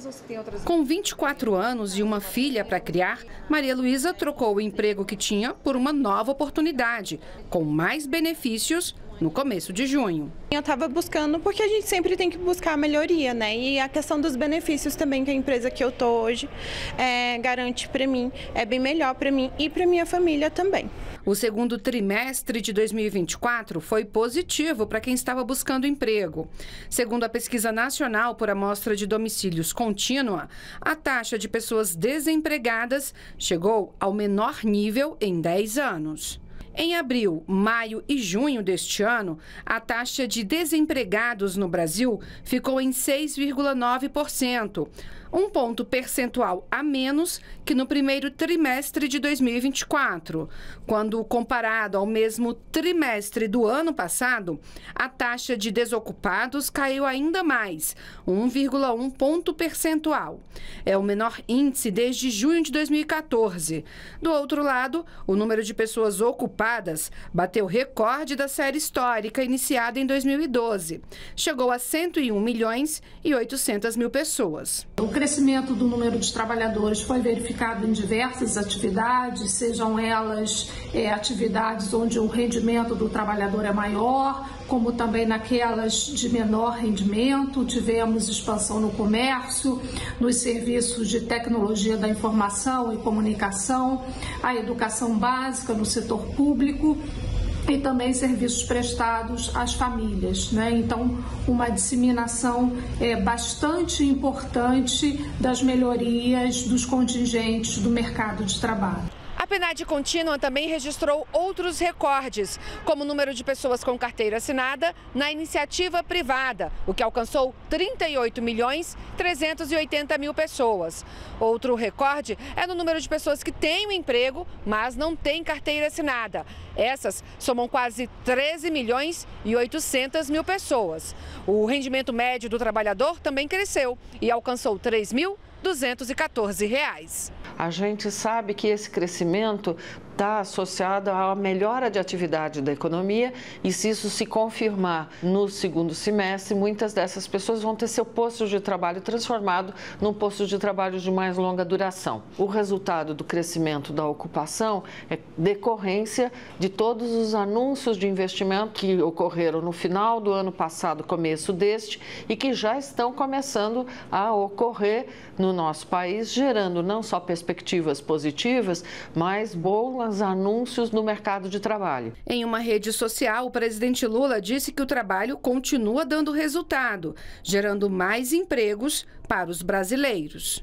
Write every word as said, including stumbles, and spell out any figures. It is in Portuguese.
Com vinte e quatro anos e uma filha para criar, Maria Luísa trocou o emprego que tinha por uma nova oportunidade, com mais benefícios, no começo de junho. Eu estava buscando porque a gente sempre tem que buscar a melhoria, né? E a questão dos benefícios também que a empresa que eu tô hoje é, garante para mim, é bem melhor para mim e para minha família também. O segundo trimestre de dois mil e vinte e quatro foi positivo para quem estava buscando emprego. Segundo a Pesquisa Nacional por Amostra de Domicílios Contínua, a taxa de pessoas desempregadas chegou ao menor nível em dez anos. Em abril, maio e junho deste ano, a taxa de desempregados no Brasil ficou em seis vírgula nove por cento, um ponto percentual a menos que no primeiro trimestre de dois mil e vinte e quatro. Quando comparado ao mesmo trimestre do ano passado, a taxa de desocupados caiu ainda mais, um vírgula um ponto percentual. É o menor índice desde junho de dois mil e quatorze. Do outro lado, o número de pessoas ocupadas bateu recorde da série histórica iniciada em dois mil e doze. Chegou a cento e um milhões e oitocentas mil pessoas. O crescimento do número de trabalhadores foi verificado em diversas atividades, sejam elas é, atividades onde o rendimento do trabalhador é maior, como também naquelas de menor rendimento. Tivemos expansão no comércio, nos serviços de tecnologia da informação e comunicação, a educação básica no setor público e também serviços prestados às famílias, né? Então, uma disseminação é, bastante importante das melhorias dos contingentes do mercado de trabalho. A PNAD Contínua também registrou outros recordes, como o número de pessoas com carteira assinada na iniciativa privada, o que alcançou trinta e oito milhões trezentos e oitenta mil pessoas. Outro recorde é no número de pessoas que têm um emprego, mas não têm carteira assinada. Essas somam quase treze milhões e oitocentas mil pessoas. O rendimento médio do trabalhador também cresceu e alcançou três mil duzentos e quatorze reais. A gente sabe que esse crescimento está associado à melhora de atividade da economia e se isso se confirmar no segundo semestre, muitas dessas pessoas vão ter seu posto de trabalho transformado num posto de trabalho de mais longa duração. O resultado do crescimento da ocupação é decorrência de todos os anúncios de investimento que ocorreram no final do ano passado, começo deste, e que já estão começando a ocorrer no nosso país, gerando não só perspectivas positivas, mas boas anúncios no mercado de trabalho. Em uma rede social, o presidente Lula disse que o trabalho continua dando resultado, gerando mais empregos para os brasileiros.